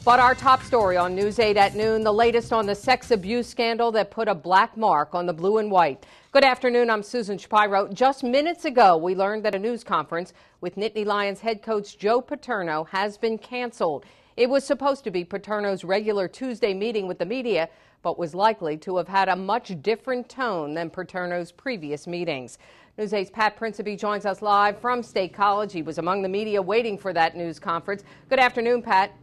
But our top story on News 8 at noon, the latest on the sex abuse scandal that put a black mark on the blue and white. Good afternoon, I'm Susan Shapiro. Just minutes ago, we learned that a news conference with Nittany Lions head coach Joe Paterno has been canceled. It was supposed to be Paterno's regular Tuesday meeting with the media, but was likely to have had a much different tone than Paterno's previous meetings. News 8's Pat Principe joins us live from State College. He was among the media waiting for that news conference. Good afternoon, Pat.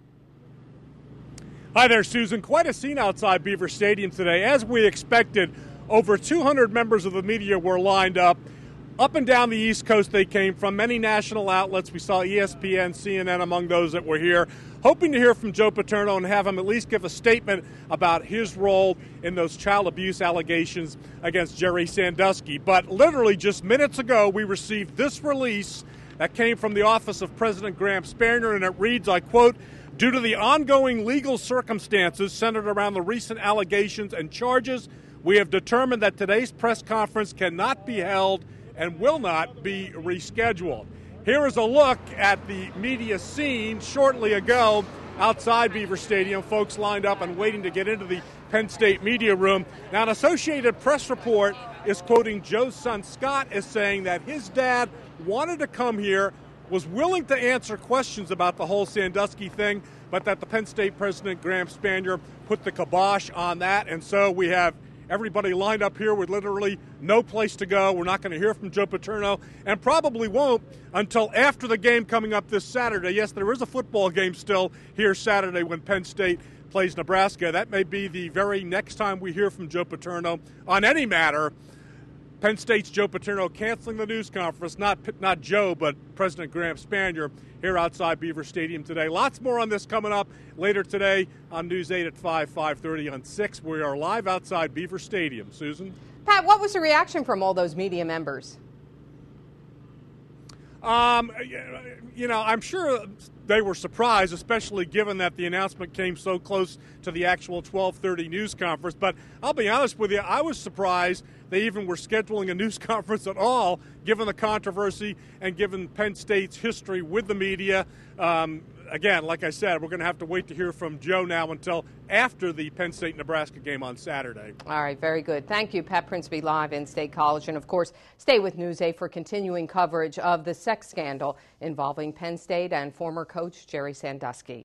Hi there, Susan. Quite a scene outside Beaver Stadium today. As we expected, over 200 members of the media were lined up. Up and down the East Coast they came from, many national outlets. We saw ESPN, CNN among those that were here, hoping to hear from Joe Paterno and have him at least give a statement about his role in those child abuse allegations against Jerry Sandusky. But literally just minutes ago, we received this release that came from the office of President Graham Spanier, and it reads, I quote, "Due to the ongoing legal circumstances centered around the recent allegations and charges, we have determined that today's press conference cannot be held and will not be rescheduled." Here is a look at the media scene shortly ago outside Beaver Stadium. Folks lined up and waiting to get into the Penn State media room. Now, an Associated Press report is quoting Joe's son Scott as saying that his dad wanted to come here, was willing to answer questions about the whole Sandusky thing, but that the Penn State president, Graham Spanier, put the kibosh on that. And so we have everybody lined up here with literally no place to go. We're not going to hear from Joe Paterno and probably won't until after the game coming up this Saturday. Yes, there is a football game still here Saturday when Penn State plays Nebraska. That may be the very next time we hear from Joe Paterno on any matter. Penn State's Joe Paterno canceling the news conference, not Joe, but President Graham Spanier here outside Beaver Stadium today. Lots more on this coming up later today on News 8 at 5:30 on 6. We are live outside Beaver Stadium. Susan? Pat, what was the reaction from all those media members? I'm sure they were surprised, especially given that the announcement came so close to the actual 12:30 news conference. But I'll be honest with you, I was surprised they even were scheduling a news conference at all, given the controversy and given Penn State's history with the media. Again, like I said, we're going to have to wait to hear from Joe now until after the Penn State-Nebraska game on Saturday. All right, very good. Thank you, Pat Principe, live in State College. And, of course, stay with News 8 for continuing coverage of the sex scandal involving Penn State and former coach Jerry Sandusky.